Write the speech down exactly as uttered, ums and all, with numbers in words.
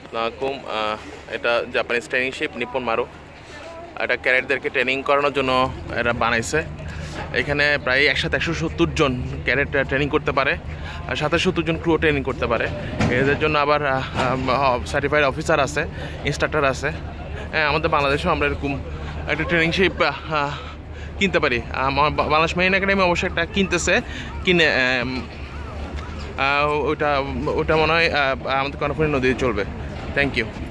আসসালামু এটা Japanese training ship Nippon Maru. এটা ক্যাডেটদেরকে ট্রেনিং করানোর জন্য এটা বানাইছে। এখানে প্রায় একসাথে একশো সত্তর জন ক্যাডেট ট্রেনিং করতে পারে, আর সাথে সত্তর জন ক্রু ট্রেনিং করতে পারে। এদের জন্য আবার সার্টিফাইড অফিসার আছে, ইনস্ট্রাক্টর আছে। হ্যাঁ, আমাদের বাংলাদেশেও আমরা এরকম একটা ট্রেনিং শিপ কিনতে পারি। বাংলাদেশ মেরিন একাডেমি অবশ্যই একটা কিনতেছে, কিনে ওটা ওটা মনে হয় আমাদের কর্ণফুলী নদীতে চলবে। Thank you.